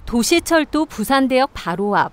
도시철도 부산대역 바로 앞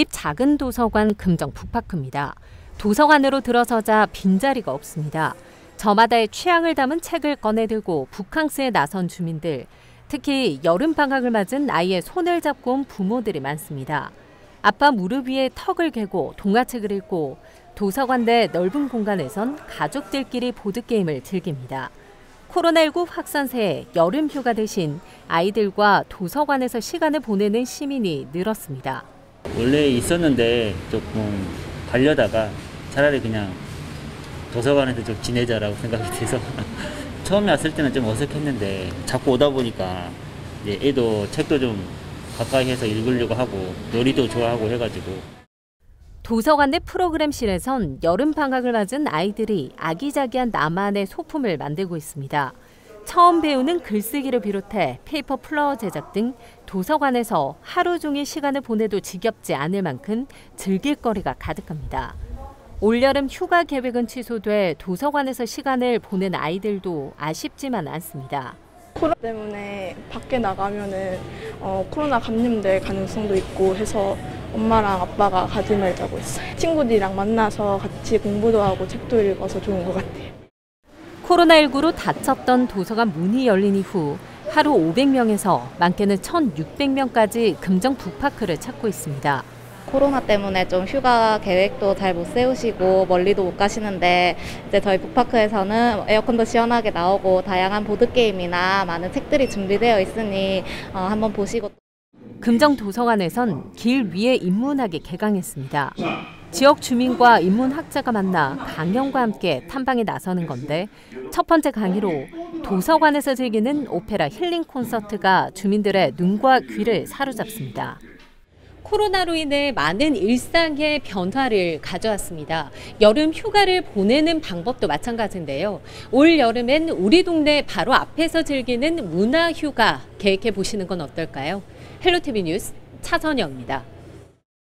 국립작은도서관 금정 북파크입니다. 도서관으로 들어서자 빈자리가 없습니다. 저마다의 취향을 담은 책을 꺼내들고 북캉스에 나선 주민들, 특히 여름방학을 맞은 아이의 손을 잡고 온 부모들이 많습니다. 아빠 무릎 위에 턱을 괴고 동화책을 읽고 도서관 내 넓은 공간에선 가족들끼리 보드게임을 즐깁니다. 코로나19 확산세에 여름 휴가 대신 아이들과 도서관에서 시간을 보내는 시민이 늘었습니다. 원래 있었는데 조금 가려다가 차라리 그냥 도서관에서 좀 지내자라고 생각이 돼서 처음에 왔을 때는 좀 어색했는데 자꾸 오다 보니까 이제 애도 책도 좀 가까이 해서 읽으려고 하고 놀이도 좋아하고 해가지고. 도서관 내 프로그램실에선 여름방학을 맞은 아이들이 아기자기한 나만의 소품을 만들고 있습니다. 처음 배우는 글쓰기를 비롯해 페이퍼 플라워 제작 등 도서관에서 하루 종일 시간을 보내도 지겹지 않을 만큼 즐길 거리가 가득합니다. 올여름 휴가 계획은 취소돼 도서관에서 시간을 보낸 아이들도 아쉽지만 않습니다. 코로나 때문에 밖에 나가면은 코로나 감염될 가능성도 있고 해서 엄마랑 아빠가 가지 말자고 했어요. 친구들이랑 만나서 같이 공부도 하고 책도 읽어서 좋은 것 같아요. 코로나19로 닫혔던 도서관 문이 열린 이후 하루 500명에서 많게는 1,600명까지 금정 북파크를 찾고 있습니다. 코로나 때문에 좀 휴가 계획도 잘 못 세우시고 멀리도 못 가시는데 이제 저희 북파크에서는 에어컨도 시원하게 나오고 다양한 보드게임이나 많은 책들이 준비되어 있으니 한번 보시고. 금정 도서관에선 길 위에 인문학이 개강했습니다. 지역 주민과 인문학자가 만나 강연과 함께 탐방에 나서는 건데 첫 번째 강의로 도서관에서 즐기는 오페라 힐링 콘서트가 주민들의 눈과 귀를 사로잡습니다. 코로나로 인해 많은 일상의 변화를 가져왔습니다. 여름 휴가를 보내는 방법도 마찬가지인데요. 올 여름엔 우리 동네 바로 앞에서 즐기는 문화휴가 계획해 보시는 건 어떨까요? 헬로티비 뉴스 차선영입니다.